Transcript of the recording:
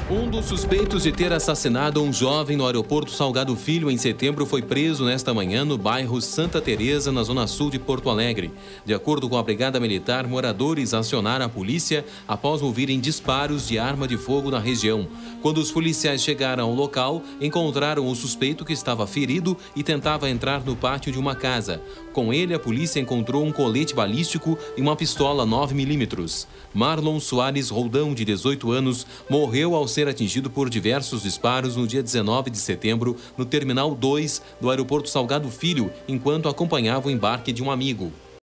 Um dos suspeitos de ter assassinado um jovem no aeroporto Salgado Filho em setembro foi preso nesta manhã no bairro Santa Teresa, na zona sul de Porto Alegre. De acordo com a Brigada Militar, moradores acionaram a polícia após ouvirem disparos de arma de fogo na região. Quando os policiais chegaram ao local, encontraram o suspeito que estava ferido e tentava entrar no pátio de uma casa. Com ele, a polícia encontrou um colete balístico e uma pistola 9mm. Marlon Soares Roldão, de 18 anos, morreu ao ser atingido por diversos disparos no dia 19 de setembro no Terminal 2 do aeroporto Salgado Filho, enquanto acompanhava o embarque de um amigo.